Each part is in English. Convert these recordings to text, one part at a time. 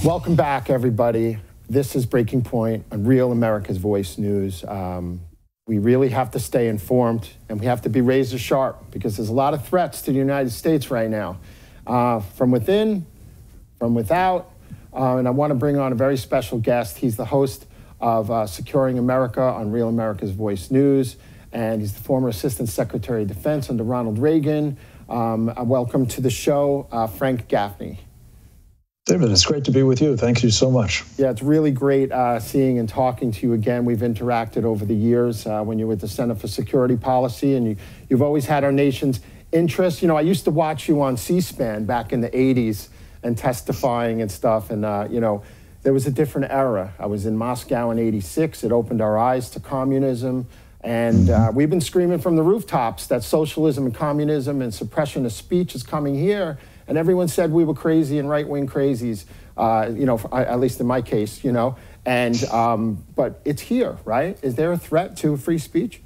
Welcome back, everybody. This is Breaking Point on Real America's Voice News. We really have to stay informed, and we have to be razor sharp because there's a lot of threats to the United States right now, from within, from without. And I want to bring on a very special guest. He's the host of Securing America on Real America's Voice News, and he's the former Assistant Secretary of Defense under Ronald Reagan. Welcome to the show, Frank Gaffney. David, it's great to be with you. Thank you so much. Yeah, it's really great seeing and talking to you again. We've interacted over the years when you were at the Center for Security Policy, and you've always had our nation's interest. You know, I used to watch you on C-SPAN back in the 80s and testifying and stuff, and, you know, there was a different era. I was in Moscow in 86. It opened our eyes to communism, and we've been screaming from the rooftops that socialism and communism and suppression of speech is coming here. And everyone said we were crazy and right-wing crazies, you know, at least in my case, you know. And, but it's here, right? Is there a threat to free speech?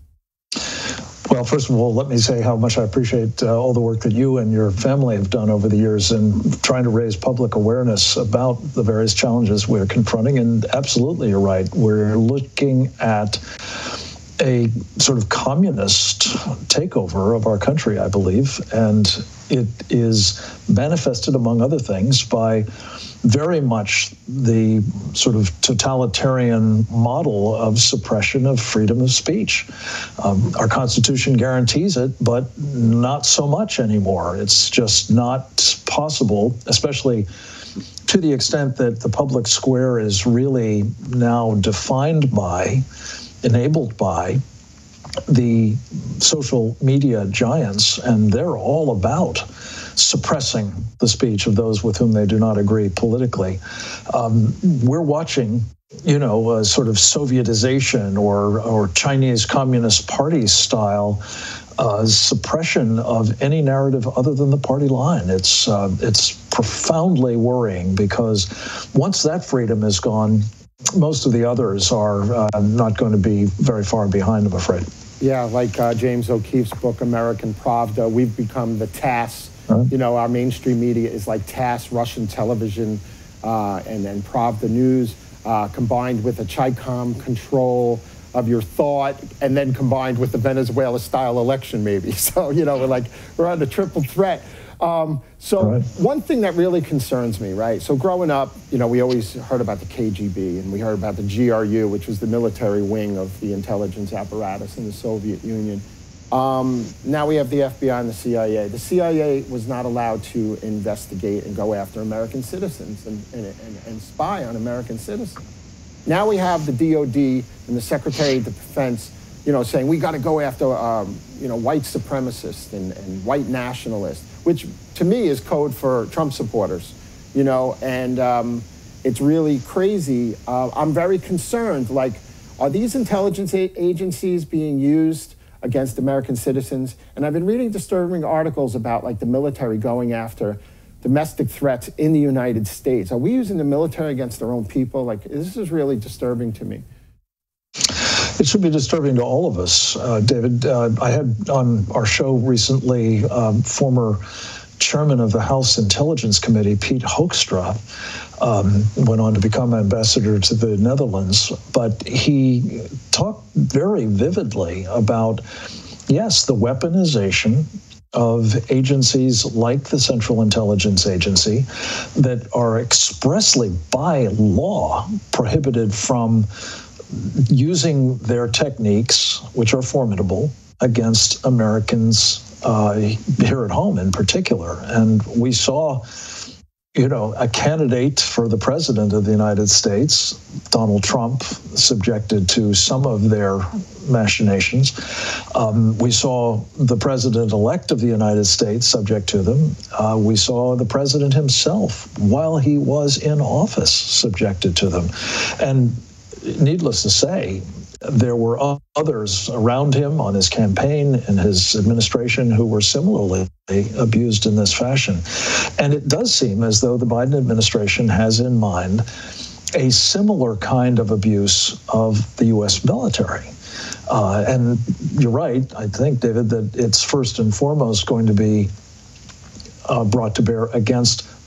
Well, first of all, let me say how much I appreciate all the work that you and your family have done over the years in trying to raise public awareness about the various challenges we're confronting. And absolutely, you're right. We're looking at a sort of communist takeover of our country, I believe, and it is manifested, among other things, by very much the sort of totalitarian model of suppression of freedom of speech. Our Constitution guarantees it, but not so much anymore. It's just not possible, especially to the extent that the public square is really now defined by, enabled by, the social media giants, and they're all about suppressing the speech of those with whom they do not agree politically. We're watching, you know, a sort of Sovietization or Chinese Communist Party style suppression of any narrative other than the party line. It's profoundly worrying because once that freedom is gone, most of the others are not going to be very far behind, I'm afraid. Yeah, like James O'Keefe's book, American Pravda, we've become the TASS. You know, our mainstream media is like TASS, Russian television, and Pravda News, combined with a Chi-Com control of your thought, and then combined with the Venezuela-style election, maybe. So, you know, we're under triple threat. One thing that really concerns me, right? So growing up, you know, we always heard about the KGB, and we heard about the GRU, which was the military wing of the intelligence apparatus in the Soviet Union. Now we have the FBI and the CIA. The CIA was not allowed to investigate and go after American citizens and spy on American citizens. Now we have the DOD and the Secretary of Defense, you know, saying we got to go after, you know, white supremacists and white nationalists, which to me is code for Trump supporters, you know, and it's really crazy. I'm very concerned, like, are these intelligence agencies being used against American citizens? And I've been reading disturbing articles about, like, the military going after domestic threats in the United States. Are we using the military against their own people? Like, this is really disturbing to me. It should be disturbing to all of us, David. I had on our show recently former chairman of the House Intelligence Committee, Pete Hoekstra, went on to become ambassador to the Netherlands, but he talked very vividly about, yes, the weaponization of agencies like the Central Intelligence Agency that are expressly by law prohibited from using their techniques, which are formidable, against Americans here at home in particular. And we saw, you know, a candidate for the president of the United States, Donald Trump, subjected to some of their machinations. We saw the president-elect of the United States subject to them. We saw the president himself, while he was in office, subjected to them. And needless to say, there were others around him on his campaign and his administration who were similarly abused in this fashion. And it does seem as though the Biden administration has in mind a similar kind of abuse of the U.S. military. And you're right, I think, David, that it's first and foremost going to be brought to bear against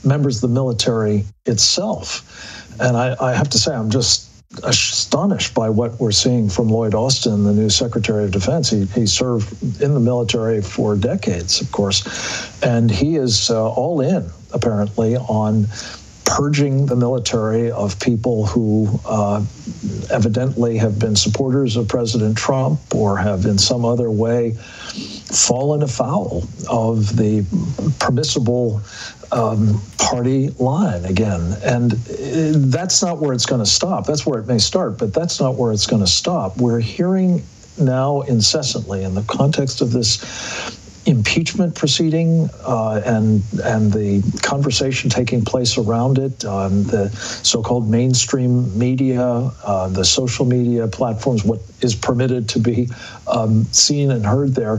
members of the military itself. And I have to say, I'm just astonished by what we're seeing from Lloyd Austin, the new Secretary of Defense. He served in the military for decades, of course, and he is all in, apparently, on purging the military of people who evidently have been supporters of President Trump or have in some other way fallen afoul of the permissible party line again. And that's not where it's going to stop. That's where it may start, but that's not where it's going to stop. We're hearing now incessantly in the context of this impeachment proceeding and the conversation taking place around it, the so-called mainstream media, the social media platforms, what is permitted to be seen and heard there,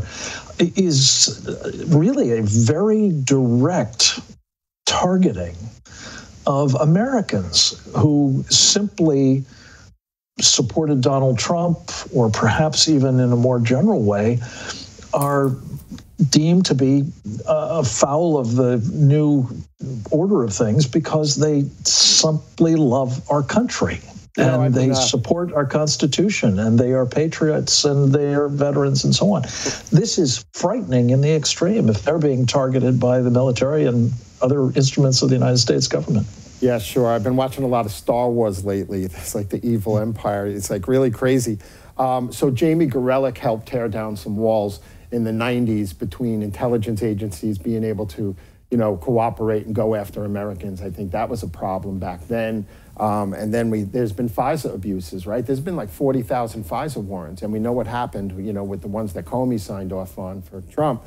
is really a very direct targeting of Americans who simply supported Donald Trump, or perhaps even in a more general way, are deemed to be foul of the new order of things because they simply love our country. And they support our Constitution, and they are patriots, and they are veterans, and so on. This is frightening in the extreme if they're being targeted by the military and other instruments of the United States government. Yeah, sure. I've been watching a lot of Star Wars lately. It's like the evil empire. It's like really crazy. So Jamie Gorelick helped tear down some walls in the 90s between intelligence agencies being able to, cooperate and go after Americans. I think that was a problem back then. And then there's been FISA abuses, right? There's been like 40,000 FISA warrants, and we know what happened, with the ones that Comey signed off on for Trump.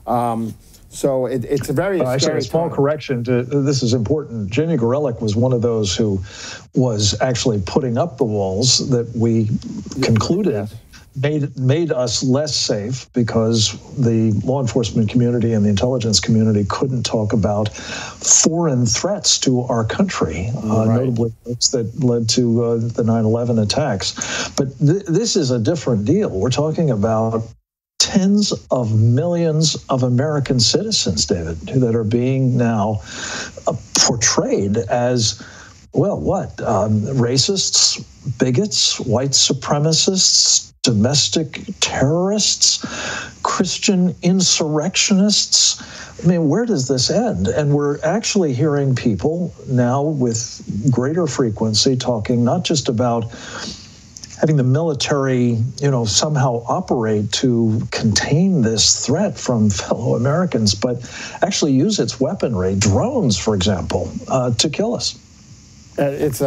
So it's a very actually, a small correction. This is important. Jamie Gorelick was one of those who was actually putting up the walls that we concluded made us less safe because the law enforcement community and the intelligence community couldn't talk about foreign threats to our country, notably those that led to the 9/11 attacks. But this is a different deal. We're talking about tens of millions of American citizens, David, that are being now portrayed as, racists, bigots, white supremacists, domestic terrorists, Christian insurrectionists. I mean, where does this end? And we're actually hearing people now with greater frequency talking not just about having the military, somehow operate to contain this threat from fellow Americans, but actually use its weaponry, drones, for example, to kill us. It's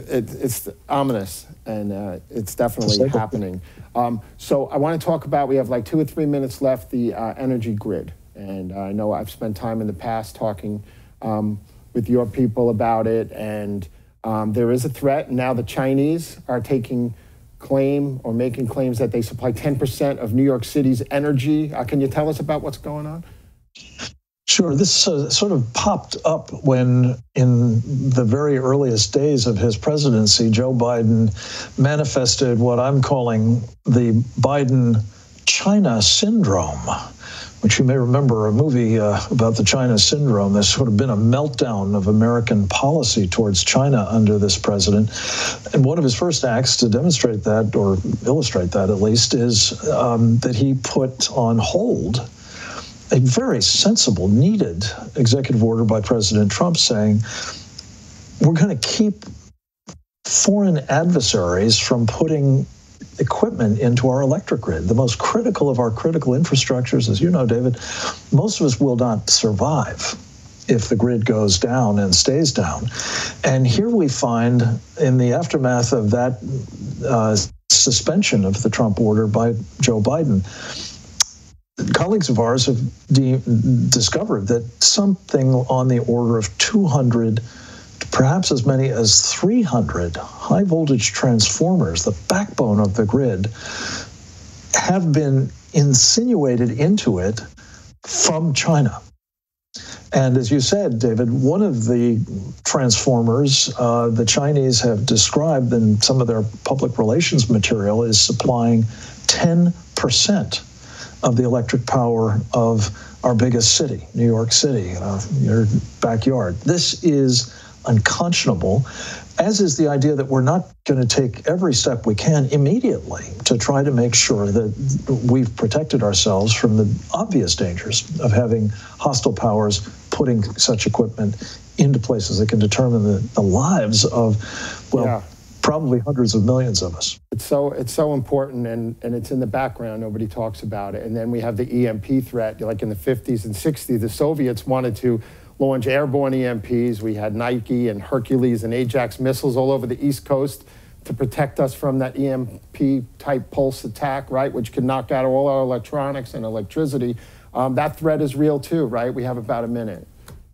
ominous, and it's definitely happening. So I want to talk about, we have like 2 or 3 minutes left, the energy grid. And I know I've spent time in the past talking with your people about it, and there is a threat. Now the Chinese are taking claim or making claims that they supply 10% of New York City's energy. Can you tell us about what's going on? Sure. This sort of popped up when, in the very earliest days of his presidency, Joe Biden manifested what I'm calling the Biden-China syndrome, which you may remember, a movie about the China syndrome. There's sort of been a meltdown of American policy towards China under this president. And one of his first acts to demonstrate that, or illustrate that at least, is that he put on hold a very sensible, needed executive order by President Trump saying, we're going to keep foreign adversaries from putting equipment into our electric grid, the most critical of our critical infrastructures. As you know, David, most of us will not survive if the grid goes down and stays down. And here we find, in the aftermath of that suspension of the Trump order by Joe Biden, colleagues of ours have discovered that something on the order of 200, perhaps as many as 300 high voltage transformers, the backbone of the grid, have been insinuated into it from China. And as you said, David, one of the transformers the Chinese have described in some of their public relations material is supplying 10% of the electric power of our biggest city, New York City, your backyard. This is unconscionable, as is the idea that we're not going to take every step we can immediately to try to make sure that we've protected ourselves from the obvious dangers of having hostile powers putting such equipment into places that can determine the lives of, probably hundreds of millions of us. It's so important, and it's in the background. Nobody talks about it. And then we have the EMP threat. Like in the 50s and 60s, the Soviets wanted to launch airborne EMPs. We had Nike and Hercules and Ajax missiles all over the East Coast to protect us from that EMP-type pulse attack, right, which could knock out all our electronics and electricity. That threat is real too, right? We have about a minute.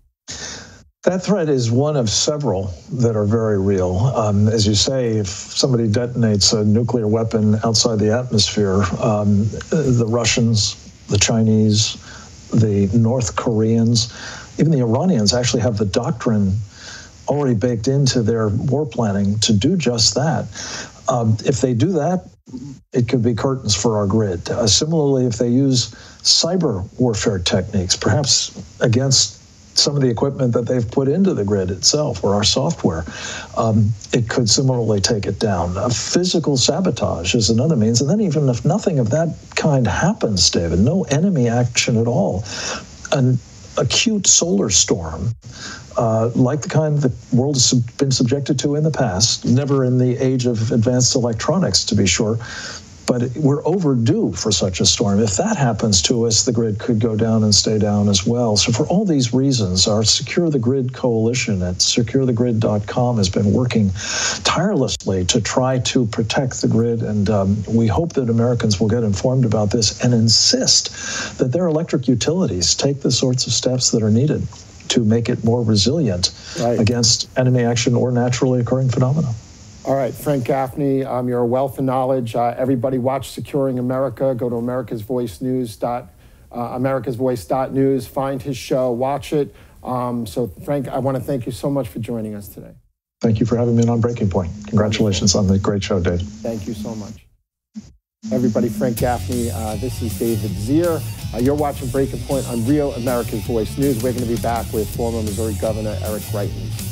That threat is one of several that are very real. As you say, if somebody detonates a nuclear weapon outside the atmosphere, the Russians, the Chinese, the North Koreans, even the Iranians actually have the doctrine already baked into their war planning to do just that. If they do that, it could be curtains for our grid. Similarly, if they use cyber warfare techniques, perhaps against some of the equipment that they've put into the grid itself or our software, it could similarly take it down. Physical sabotage is another means. And then even if nothing of that kind happens, David, no enemy action at all, an acute solar storm, like the kind the world has been subjected to in the past, never in the age of advanced electronics, to be sure, but we're overdue for such a storm. If that happens to us, the grid could go down and stay down as well. So for all these reasons, our Secure the Grid coalition at securethegrid.com has been working tirelessly to try to protect the grid, and we hope that Americans will get informed about this and insist that their electric utilities take the sorts of steps that are needed to make it more resilient against enemy action or naturally occurring phenomena. All right, Frank Gaffney, you're a wealth of knowledge. Everybody watch Securing America. Go to americasvoice.news, find his show, watch it. So Frank, I want to thank you so much for joining us today. Thank you for having me on Breaking Point. Congratulations on the great show, Dave. Thank you so much. Everybody, Frank Gaffney, this is David Zier. You're watching Breaking Point on Real America's Voice News. We're going to be back with former Missouri Governor Eric Greitens.